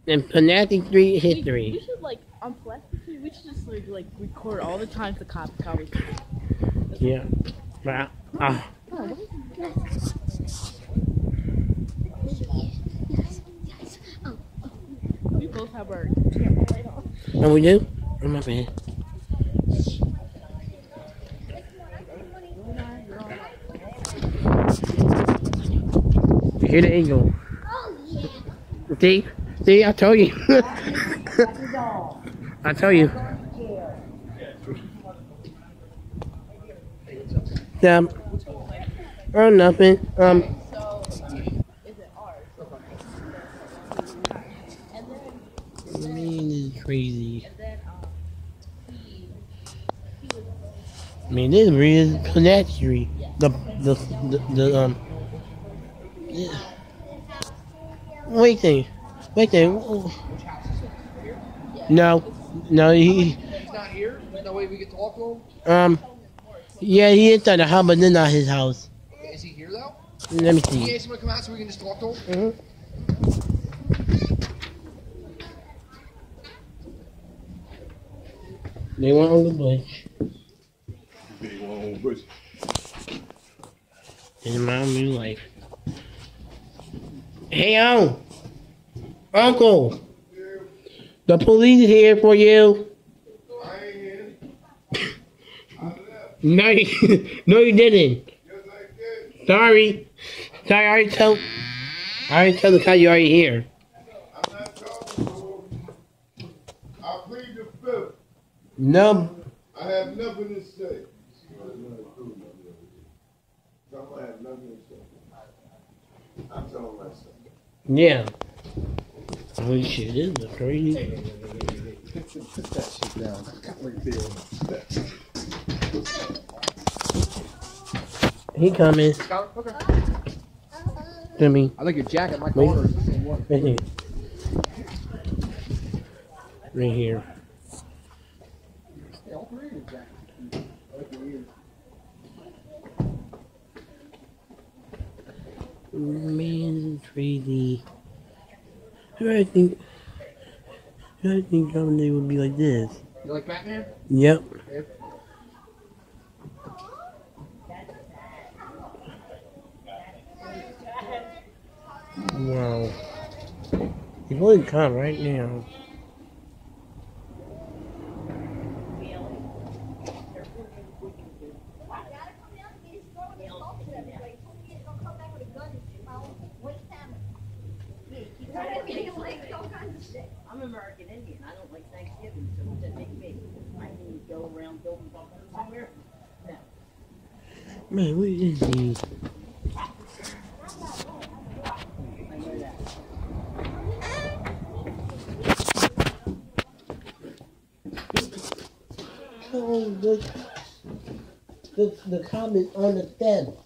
and Fanatic Street history. We should like on Plastic Street. We should just like record all the times the cop conversation. Yeah. But We both have our camera light on. oh, we do? Oh, my bad. You hear the eagle? See, I told you. I told you. Oh, nothing. Man, this is crazy. I mean, this really is pedestrian. Yeah. Wait there. No, He's not here? There's no way we can talk to him? yeah, he is at the house, but then not his house. Is he here though? Let me Can you see. ask him to come out so we can just talk to him? They went on the bush. In my new life. Hey, Uncle. The police is here for you. No, no, you didn't. Sorry. I already told the guy you're already here. I'm not talking to him. I plead the fifth. No. I have nothing to say. I have nothing to say. I'm telling myself. Yeah. Holy shit, this is crazy. Put that shit down. Right there. He coming Okay. to me. I like your jacket. My Wait. collar is the same one. Right here. Right here. Yeah, all three of your jackets. I like your ears. Man, crazy. I think Dominic would be like this. You like Batman? Yep. Yeah. Wow. He wouldn't come right now. I'm American Indian. I don't like Thanksgiving, so it doesn't make me. I can go around building bunkers somewhere. No. Man, what is he? I know that. Oh, the comment on the fence.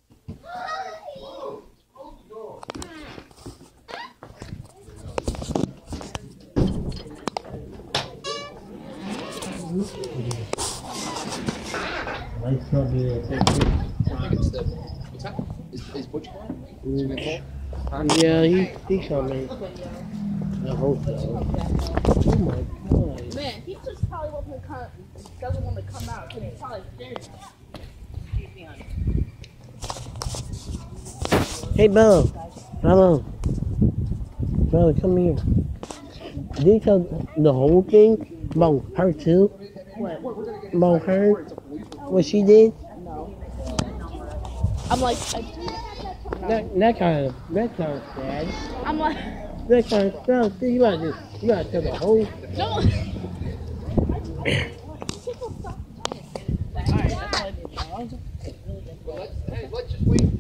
Lights not being able to take it. I think it's the. What's that? Is Butch calling? Yeah, he coming. I hope so. Oh my god. Man, he just probably doesn't want to come out because he's probably scared. Hey, Bo. Hello. Bro, come here. Did you tell the whole thing about her too? What? About her? What she did? No. I'm like, That kind of sad. I'm like, That kind of stuff. See, you gotta tell the whole. no. Alright, that's all I need. Let's just wait.